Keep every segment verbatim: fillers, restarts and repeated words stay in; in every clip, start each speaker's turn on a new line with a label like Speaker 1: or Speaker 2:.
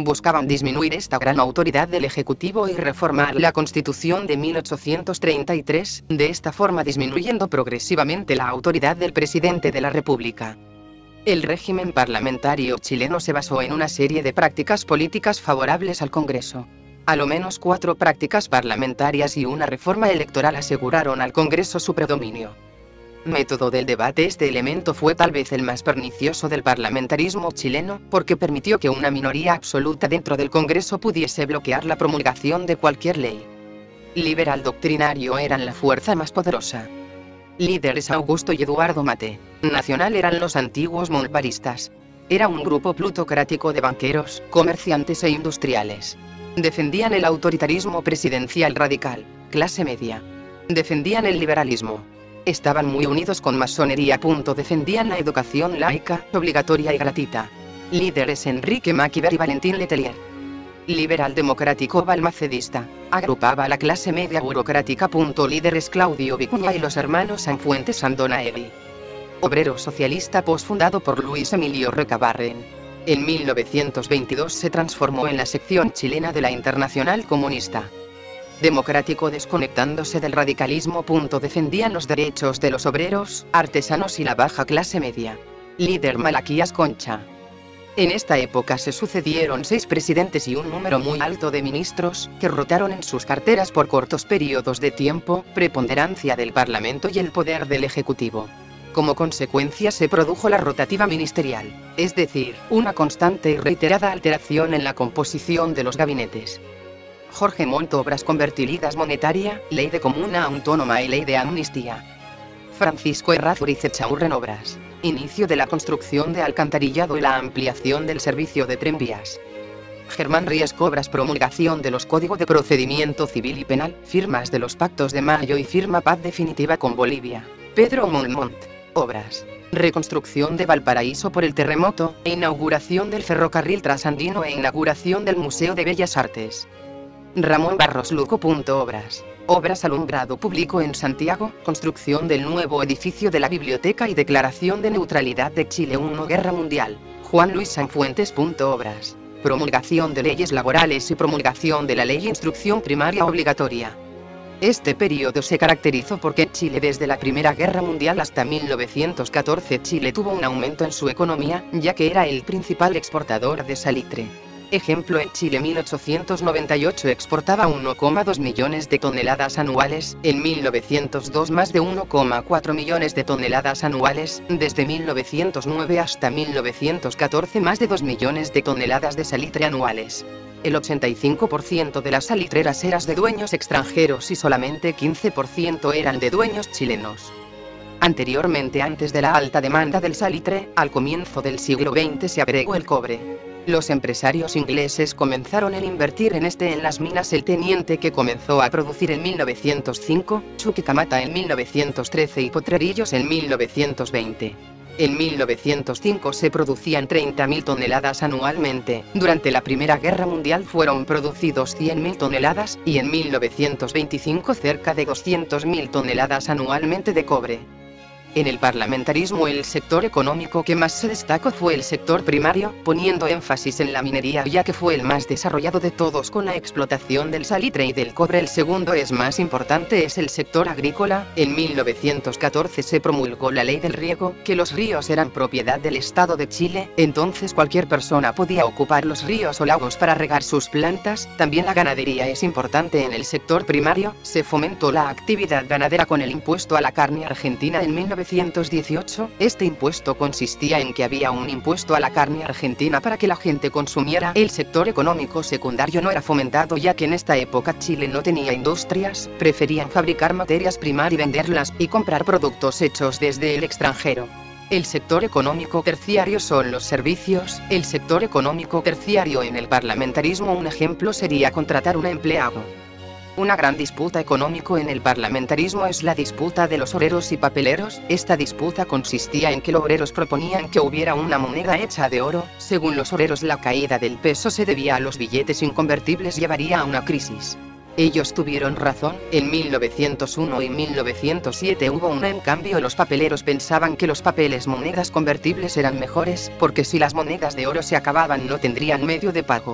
Speaker 1: Buscaban disminuir esta gran autoridad del Ejecutivo y reformar la Constitución de mil ochocientos treinta y tres, de esta forma disminuyendo progresivamente la autoridad del presidente de la República. El régimen parlamentario chileno se basó en una serie de prácticas políticas favorables al Congreso. A lo menos cuatro prácticas parlamentarias y una reforma electoral aseguraron al Congreso su predominio. Método del debate. Este elemento fue tal vez el más pernicioso del parlamentarismo chileno, porque permitió que una minoría absoluta dentro del Congreso pudiese bloquear la promulgación de cualquier ley. Liberal doctrinario eran la fuerza más poderosa. Líderes Augusto y Eduardo Mate. Nacional eran los antiguos monparistas. Era un grupo plutocrático de banqueros, comerciantes e industriales. Defendían el autoritarismo presidencial radical. Clase media. Defendían el liberalismo. Estaban muy unidos con masonería. Defendían la educación laica, obligatoria y gratuita. Líderes Enrique Maquiver y Valentín Letelier. Liberal democrático balmacedista. Agrupaba a la clase media burocrática. Líderes Claudio Vicuña y los hermanos Sanfuentes Sandonaevi. Obrero socialista posfundado por Luis Emilio Recabarren. En mil novecientos veintidós se transformó en la sección chilena de la Internacional Comunista. Democrático desconectándose del radicalismo. Defendían los derechos de los obreros, artesanos y la baja clase media. Líder Malaquías Concha. En esta época se sucedieron seis presidentes y un número muy alto de ministros, que rotaron en sus carteras por cortos periodos de tiempo, preponderancia del Parlamento y el poder del Ejecutivo. Como consecuencia se produjo la rotativa ministerial, es decir, una constante y reiterada alteración en la composición de los gabinetes. Jorge Montt. Obras convertibilidad monetaria, ley de comuna autónoma y ley de amnistía. Francisco Errázuriz Echaurren. Obras. Inicio de la construcción de alcantarillado y la ampliación del servicio de tranvías. Germán Riesco. Obras. Promulgación de los Códigos de Procedimiento Civil y Penal, firmas de los Pactos de Mayo y firma paz definitiva con Bolivia. Pedro Montt. Obras. Reconstrucción de Valparaíso por el terremoto, e inauguración del ferrocarril trasandino e inauguración del Museo de Bellas Artes. Ramón Barros Luco. Obras. Obras alumbrado público en Santiago, construcción del nuevo edificio de la biblioteca y declaración de neutralidad de Chile. primera Guerra Mundial. Juan Luis Sanfuentes. Obras. Promulgación de leyes laborales y promulgación de la ley instrucción primaria obligatoria. Este periodo se caracterizó porque Chile desde la Primera Guerra Mundial hasta mil novecientos catorce Chile tuvo un aumento en su economía, ya que era el principal exportador de salitre. Ejemplo, en Chile mil ochocientos noventa y ocho exportaba uno coma dos millones de toneladas anuales, en mil novecientos dos más de uno coma cuatro millones de toneladas anuales, desde mil novecientos nueve hasta mil novecientos catorce más de dos millones de toneladas de salitre anuales. El ochenta y cinco por ciento de las salitreras eran de dueños extranjeros y solamente quince por ciento eran de dueños chilenos. Anteriormente, antes de la alta demanda del salitre, al comienzo del siglo veinte se agregó el cobre. Los empresarios ingleses comenzaron a invertir en este en las minas El Teniente, que comenzó a producir en mil novecientos cinco, Chuquicamata en mil novecientos trece y Potrerillos en mil novecientos veinte. En mil novecientos cinco se producían treinta mil toneladas anualmente, durante la Primera Guerra Mundial fueron producidos cien mil toneladas, y en mil novecientos veinticinco cerca de doscientas mil toneladas anualmente de cobre. En el parlamentarismo el sector económico que más se destacó fue el sector primario, poniendo énfasis en la minería ya que fue el más desarrollado de todos con la explotación del salitre y del cobre. El segundo es más importante es el sector agrícola. En mil novecientos catorce se promulgó la ley del riego, que los ríos eran propiedad del Estado de Chile, entonces cualquier persona podía ocupar los ríos o lagos para regar sus plantas. También la ganadería es importante en el sector primario, se fomentó la actividad ganadera con el impuesto a la carne argentina en mil novecientos dieciocho, este impuesto consistía en que había un impuesto a la carne argentina para que la gente consumiera. El sector económico secundario no era fomentado ya que en esta época Chile no tenía industrias, preferían fabricar materias primas y venderlas, y comprar productos hechos desde el extranjero. El sector económico terciario son los servicios. El sector económico terciario en el parlamentarismo, un ejemplo sería contratar un empleado. Una gran disputa económico en el parlamentarismo es la disputa de los obreros y papeleros. Esta disputa consistía en que los obreros proponían que hubiera una moneda hecha de oro. Según los obreros, la caída del peso se debía a los billetes inconvertibles, llevaría a una crisis. Ellos tuvieron razón. En mil novecientos uno y mil novecientos siete hubo una. En cambio, los papeleros pensaban que los papeles monedas convertibles eran mejores, porque si las monedas de oro se acababan no tendrían medio de pago.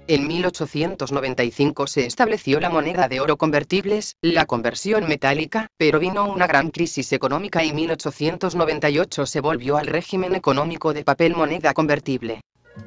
Speaker 1: En mil ochocientos noventa y cinco se estableció la moneda de oro convertibles, la conversión metálica, pero vino una gran crisis económica y mil ochocientos noventa y ocho se volvió al régimen económico de papel moneda convertible.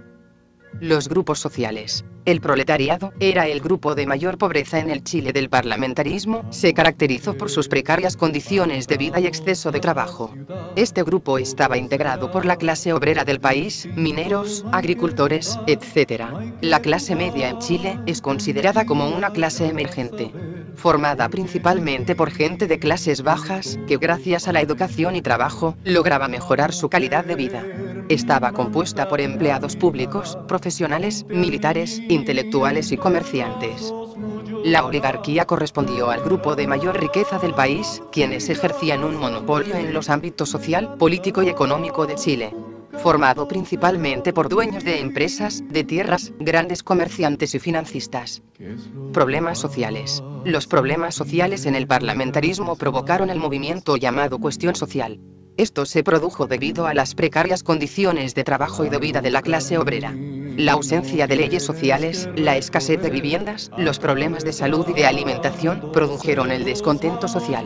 Speaker 1: Los grupos sociales. El proletariado era el grupo de mayor pobreza en el Chile del parlamentarismo, se caracterizó por sus precarias condiciones de vida y exceso de trabajo. Este grupo estaba integrado por la clase obrera del país, mineros, agricultores, etcétera. La clase media en Chile es considerada como una clase emergente, formada principalmente por gente de clases bajas, que gracias a la educación y trabajo, lograba mejorar su calidad de vida. Estaba compuesta por empleados públicos, profesionales, militares, intelectuales y comerciantes. La oligarquía correspondió al grupo de mayor riqueza del país, quienes ejercían un monopolio en los ámbitos social, político y económico de Chile, formado principalmente por dueños de empresas, de tierras, grandes comerciantes y financistas. Problemas sociales. Los problemas sociales en el parlamentarismo provocaron el movimiento llamado Cuestión Social. Esto se produjo debido a las precarias condiciones de trabajo y de vida de la clase obrera. La ausencia de leyes sociales, la escasez de viviendas, los problemas de salud y de alimentación produjeron el descontento social.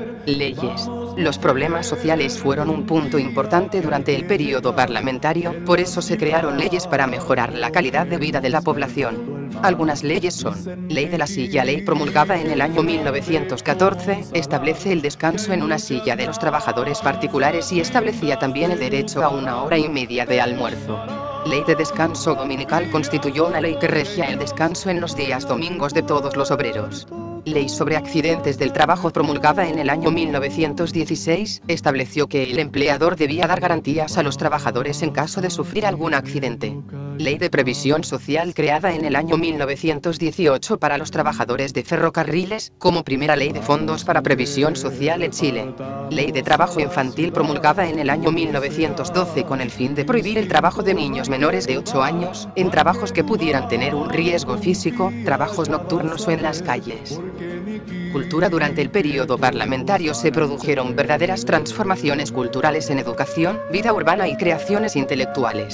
Speaker 1: Leyes. Los problemas sociales fueron un punto importante durante el período parlamentario, por eso se crearon leyes para mejorar la calidad de vida de la población. Algunas leyes son: Ley de la Silla. Ley promulgada en el año mil novecientos catorce, establece el descanso en una silla de los trabajadores particulares y establecía también el derecho a una hora y media de almuerzo. Ley de descanso dominical constituyó una ley que regía el descanso en los días domingos de todos los obreros. Ley sobre accidentes del trabajo promulgada en el año mil novecientos dieciséis, estableció que el empleador debía dar garantías a los trabajadores en caso de sufrir algún accidente. Ley de previsión social creada en el año mil novecientos dieciocho para los trabajadores de ferrocarriles, como primera ley de fondos para previsión social en Chile. Ley de trabajo infantil promulgada en el año mil novecientos doce con el fin de prohibir el trabajo de niños menores de ocho años, en trabajos que pudieran tener un riesgo físico, trabajos nocturnos o en las calles. Cultura. Durante el período parlamentario se produjeron verdaderas transformaciones culturales en educación, vida urbana y creaciones intelectuales.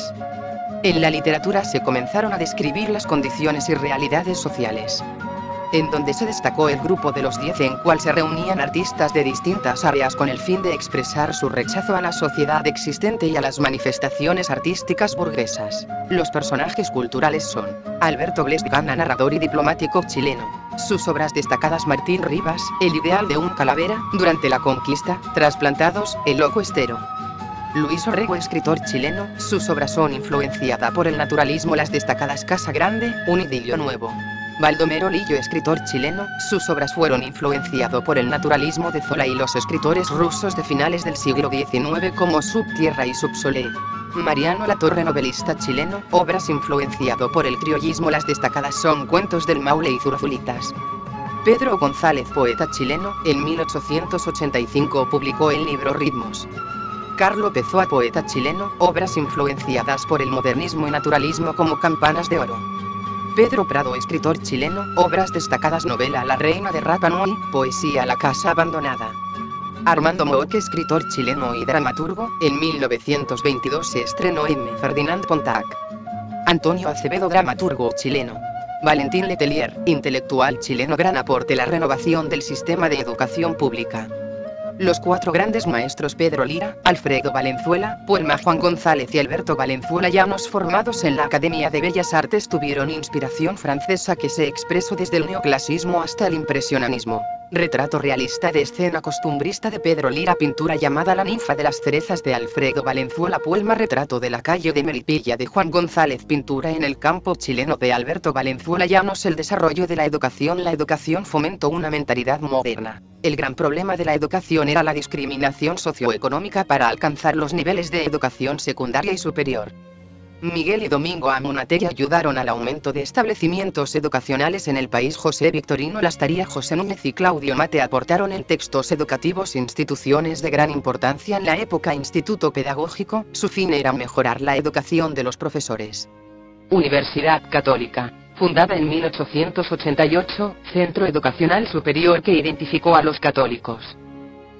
Speaker 1: En la literatura se comenzaron a describir las condiciones y realidades sociales, en donde se destacó el Grupo de los Diez, en cual se reunían artistas de distintas áreas con el fin de expresar su rechazo a la sociedad existente y a las manifestaciones artísticas burguesas. Los personajes culturales son: Alberto Blesgana, narrador y diplomático chileno. Sus obras destacadas: Martín Rivas, El ideal de un calavera, Durante la conquista, Trasplantados, El loco estero. Luis Orrego, escritor chileno, sus obras son influenciadas por el naturalismo, las destacadas Casa Grande, Un idilio nuevo. Baldomero Lillo, escritor chileno, sus obras fueron influenciadas por el naturalismo de Zola y los escritores rusos de finales del siglo diecinueve como Subtierra y Subsoleil. Mariano Latorre, novelista chileno, obras influenciadas por el criollismo, las destacadas son Cuentos del Maule y Zurzulitas. Pedro González, poeta chileno, en mil ochocientos ochenta y cinco publicó el libro Ritmos. Carlo Pessoa, poeta chileno, obras influenciadas por el modernismo y naturalismo como Campanas de oro. Pedro Prado, escritor chileno, obras destacadas: novela La reina de Rapa Nui, poesía La casa abandonada. Armando Moque, escritor chileno y dramaturgo, en mil novecientos veintidós se estrenó M. Ferdinand Pontac. Antonio Acevedo, dramaturgo chileno. Valentín Letelier, intelectual chileno, gran aporte a la renovación del sistema de educación pública. Los cuatro grandes maestros: Pedro Lira, Alfredo Valenzuela, Puelma Juan González y Alberto Valenzuela Llanos, formados en la Academia de Bellas Artes, tuvieron inspiración francesa que se expresó desde el neoclasismo hasta el impresionismo. Retrato realista de escena costumbrista de Pedro Lira, pintura llamada La ninfa de las cerezas de Alfredo Valenzuela Puelma, retrato de la calle de Melipilla de Juan González, pintura en el campo chileno de Alberto Valenzuela Llanos. El desarrollo de la educación. La educación fomentó una mentalidad moderna. El gran problema de la educación era la discriminación socioeconómica para alcanzar los niveles de educación secundaria y superior. Miguel y Domingo Amunategui ayudaron al aumento de establecimientos educacionales en el país. José Victorino Lastaría, José Núñez y Claudio Mate aportaron en textos educativos instituciones de gran importancia en la época. Instituto Pedagógico, su fin era mejorar la educación de los profesores. Universidad Católica, fundada en mil ochocientos ochenta y ocho, centro educacional superior que identificó a los católicos.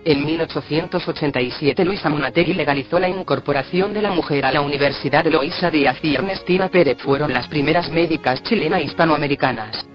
Speaker 1: En mil ochocientos ochenta y siete Luisa Munategui legalizó la incorporación de la mujer a la universidad. Eloísa Díaz y Ernestina Pérez fueron las primeras médicas chilenas hispanoamericanas.